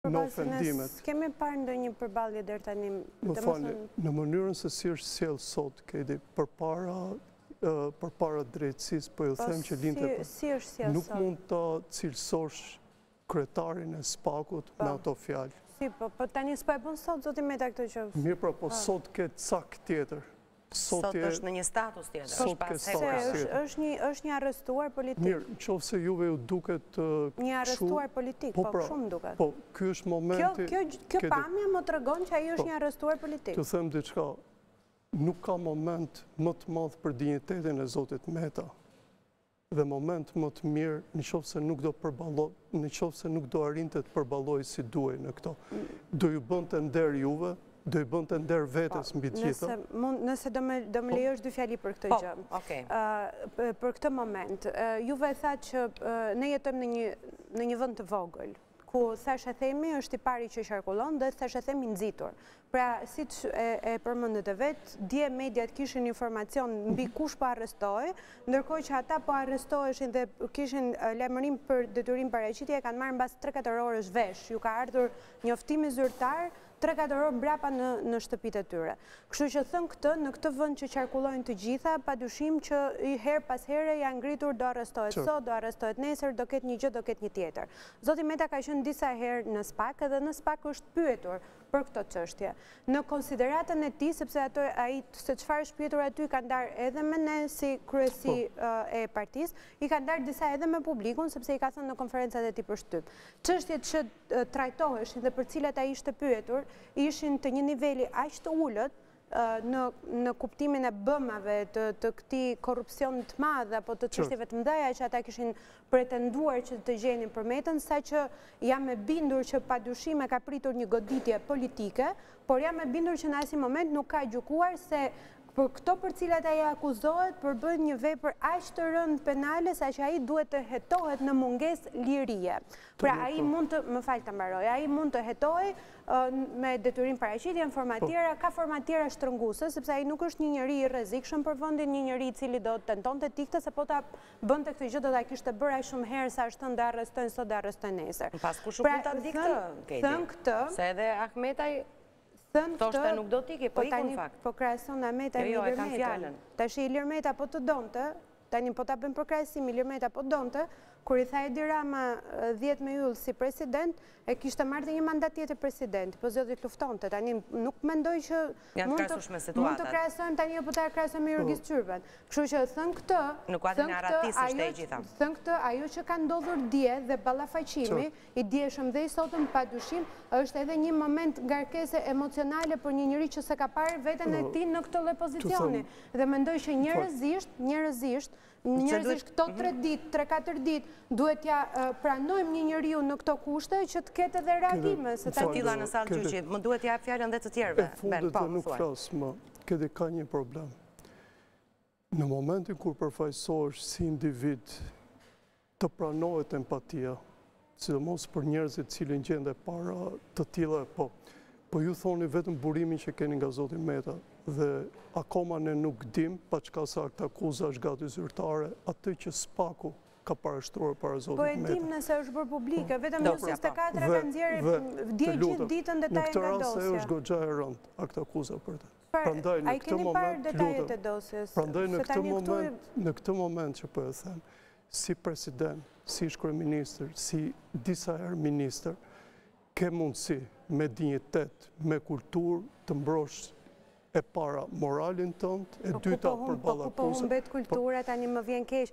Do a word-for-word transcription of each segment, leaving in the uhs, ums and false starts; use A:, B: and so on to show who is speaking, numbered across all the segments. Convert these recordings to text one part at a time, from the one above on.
A: në ofendimet.
B: Kemi parë ndonjë përballje deri tani?
A: Më falni, në mënyrën se si është sjell sot, Kedi, përpara përpara drejtësisë, po ju them që linte
B: si është sjell
A: nuk
B: sot?
A: mund ta cilësosh kryetarin e SPAK-ut me ato fjalë.
B: Si, po, po tani s'po e bën sot zoti Meta këtë që.
A: Mirë, pra, po sot ke cak tjetër.
C: Sot është në një status tjetër.
A: Sot ke status tjetër.
B: Është një është një arrestuar politik.
A: Mirë, nëse juve ju duket
B: një arrestuar politik, po shumë duket.
A: Po, ky është momenti.
B: Kjo kjo pamje më tregon që ai është një arrestuar politik.
A: Të them diçka, nuk ka moment më të madh për dinjitetin e zotit Meta. Dhe moment më të mirë nëse nuk do përballoj, nëse nuk do arrinte të përballoj si duhej në këto. Do ju bënte nder juve, do i bënte nder vetes mbi të gjitha.
B: Nëse do më do më lejosh dy fjali për këtë gjë. Për këtë moment, juve thatë që ne jetojmë në një në një vend të vogël, ku thash e themi është i pari që qarkullon dhe thash e themi nxitur. Pra, siç e përmendet e vet, dje mediat kishin informacion mbi kush po arrestohej, ndërkohë që ata po arrestoheshin dhe kishin lajmërim për detyrim paraqitje, kanë marrë mbas tre katër orësh vesh. Ju ka ardhur njoftimi zyrtar tre katër orë mbrapa në në shtëpitë e tyre. Kështu që thën këtë, në këtë vend që qarkullojnë të gjitha, padyshim që her pas here janë ngritur do arrestohet sot, do arrestohet nesër, do ketë një gjë, do ketë një tjetër. Zoti Meta ka qenë disa herë në SPAK dhe në SPAK është pyetur për këtë çështje. Në konsideratën e tij, sepse ato ai se çfarë është pyetur aty ka ndarë edhe me ne si kryesi e partisë, i ka ndarë disa edhe me publikun sepse i ka thënë në konferencat e tij për shtyp. Çështjet që trajtoheshin dhe për cilat ai ishte pyetur ishin të një niveli aq të ulët në në kuptimin e bëmave të të këtij korrupsion të madh apo të çështjeve të mëdha që ata kishin pretenduar që të gjenin për Metën, saqë jam e bindur që padyshim e ka pritur një goditje politike, por jam e bindur që në asnjë moment nuk ka gjykuar se për këto për cilat ai akuzohet për bën një vepër aq të rëndë penale saqë ai duhet të hetohet në mungesë lirie. Pra ai mund të, më fal ta mbaroj, ai mund të hetohej me detyrim paraqitje në forma tjera, ka forma tjera shtrënguese, sepse ai nuk është një njeri i rrezikshëm për vendin, një njeri i cili do të tentonte tikte se po ta bënte këtë gjë do ta kishte bërë aq shumë herë sa është thënë do arrestojnë sot, do arrestojnë nesër.
C: Pas kush u mund ta di këtë?
B: Thën këtë.
C: Se edhe Ahmetaj
B: thën
C: këtë nuk do t'i ke, po ikun fakt.
B: Po krahason Ahmeta me Ilir Metën. Tash Ilir Meta po të donte, tani po ta bën për krahasim, Ilir Meta po donte, kur i tha Edi Rama dhjetë me yll si president, e kishte marrë një mandat tjetër presidenti, po zoti luftonte. Tani nuk mendoj që mund të mund të krahasojmë tani apo ta krahasojmë me Jurgis Çyrben. Kështu që thën këtë,
C: nuk ka narratisë është e gjitha.
B: Thën këtë, ajo që ka ndodhur dje dhe ballafaqimi i dieshëm dhe i sotëm padyshim është edhe një moment ngarkese emocionale për një njerëz që s'e ka parë veten e tij në këtë lloj pozicioni. Dhe mendoj që njerëzisht, njerëzisht Njerëzisht këto tre ditë, tre katër ditë duhet ja pranojmë një njeriu në këto kushte që të ketë edhe reagime.
C: Se ta tilla në sallë gjyqi, më duhet ja jap fjalën edhe të tjerëve.
A: E fundit dhe nuk flas më, këtë ka një problem. Në momentin kur përfaqësohesh si individ të pranohet empatia, sidomos për njerëzit cilin gjende para të tilla, po, po ju thoni vetëm burimin që keni nga zoti Meta, dhe akoma ne nuk dim, pa çka sa këtë akuza është gati zyrtare, atë që SPAK-u ka parashtruar para zotit Meta.
B: Po e dim nëse është bërë publike, vetëm njëzet e katër ka nxjerrë dje gjithë ditën detajet nga dosja.
A: Në këtë rast ajo është goxha e rëndë, a këtë akuza për të.
B: Prandaj në këtë moment, detajet e dosjes.
A: Prandaj në këtë moment, në këtë moment që po e them, si president, si ish kryeministër, si disa herë ministër, ke mundësi me dinjitet, me kulturë të mbrosh e para moralin tënd, e dyta për balla akuzë.
B: Po humbet kultura, tani më vjen keq.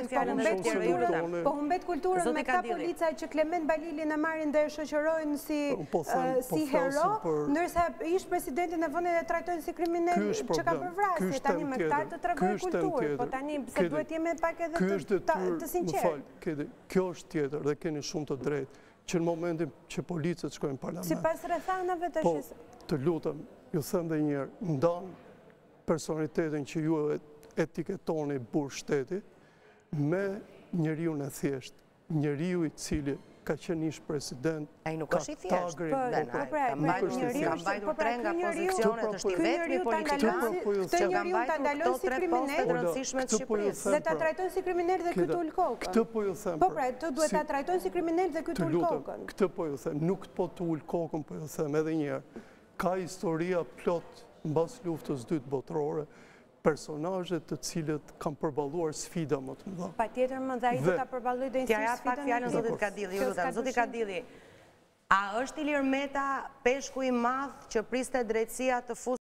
B: Po humbet kulturën me këta polica që Klement Balilin e marrin dhe e shoqërojnë si hero, ndërsa ish presidentin e vendit e trajtojnë si kriminal që ka bërë vrasje. Tani me këta të tregojnë kulturë, po tani pse duhet jemi pak edhe të sinqertë.
A: Kjo është tjetër dhe keni shumë të drejtë që në momentin që policët shkojnë në parlament.
B: Sipas rrethanave tash.
A: Të lutem, ju them dhe njerë, ndan personalitetin që ju etiketoni burr shteti me njeriu në thjesht, njeriu i cili ka qenë ish president.
C: Ai nuk është i thjeshtë. Ka mbajtur tre nga pozicionet, është i vetmi politikan që ka mbajtur këto tre poste të rëndësishme të Shqipërisë.
B: Dhe ta trajtojnë si kriminal dhe ky të ul kokën.
A: Këtë po ju them.
B: Po pra, të duhet ta trajtojnë si kriminal dhe ky të ul kokën.
A: Këtë po ju them, nuk po të ul kokën, po ju them edhe një herë. Ka historia plot mbas luftës dytë botërore, personazhe të cilët kanë përballuar sfida më të mëdha.
B: Patjetër më dhe ai do ta përballojë dhe
C: sfidën. Ja pak fjalën zotit Kadilli, ju lutem, zoti Kadilli. A është Ilir Meta peshku i madh që priste drejtësia të fusë